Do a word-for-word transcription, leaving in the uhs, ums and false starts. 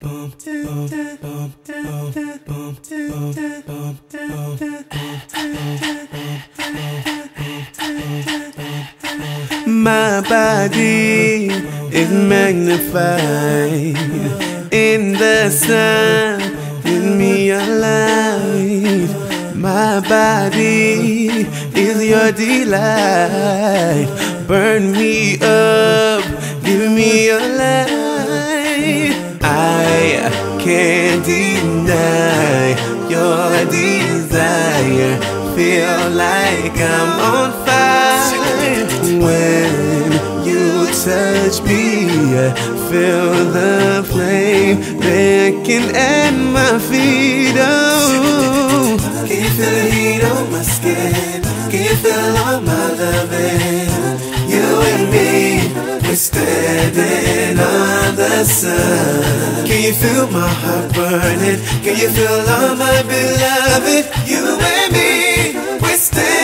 My body is magnified in the sun, give me a light. My body is your delight. Burn me up, give me a light. I can't deny your desire. Feel like I'm on fire when you touch me. I feel the flame baking at my feet. Oh, can you feel the heat on my skin? Can you feel all my loving? You and me, we're standing on the sun. Can you feel my heart burning? Can you feel all my beloved? You and me, we're standing